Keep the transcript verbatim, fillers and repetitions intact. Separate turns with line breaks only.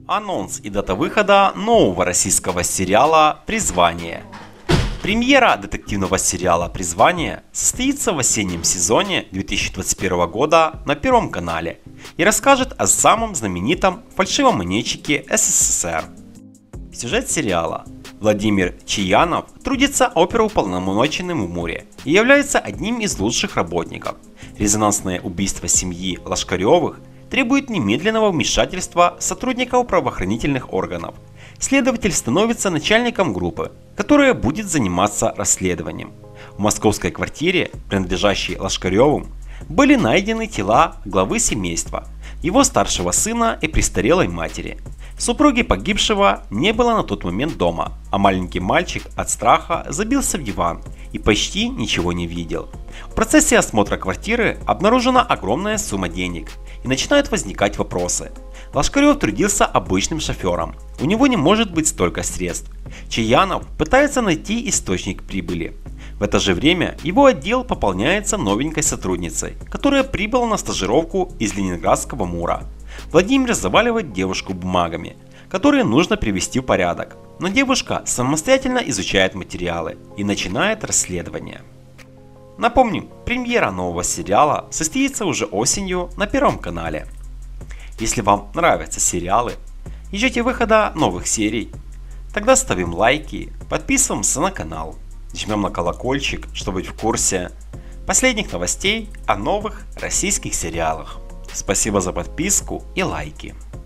Анонс и дата выхода нового российского сериала «Призвание». Премьера детективного сериала «Призвание» состоится в осеннем сезоне две тысячи двадцать первого года на Первом канале и расскажет о самом знаменитом фальшивомонетчике эс эс эс эр. Сюжет сериала. Владимир Чаянов трудится оперуполномоченным в МУРе и является одним из лучших работников. Резонансное убийство семьи Лошкаревых требует немедленного вмешательства сотрудников правоохранительных органов. Следователь становится начальником группы, которая будет заниматься расследованием. В московской квартире, принадлежащей Лошкаревым, были найдены тела главы семейства, его старшего сына и престарелой матери. Супруги погибшего не было на тот момент дома, а маленький мальчик от страха забился в диван и почти ничего не видел. В процессе осмотра квартиры обнаружена огромная сумма денег и начинают возникать вопросы. Лошкарев трудился обычным шофером, у него не может быть столько средств. Чаянов пытается найти источник прибыли. В это же время его отдел пополняется новенькой сотрудницей, которая прибыла на стажировку из ленинградского МУРа. Владимир заваливает девушку бумагами, которые нужно привести в порядок, но девушка самостоятельно изучает материалы и начинает расследование. Напомним, премьера нового сериала состоится уже осенью на Первом канале. Если вам нравятся сериалы и ждете выхода новых серий, тогда ставим лайки, подписываемся на канал, жмем на колокольчик, чтобы быть в курсе последних новостей о новых российских сериалах. Спасибо за подписку и лайки.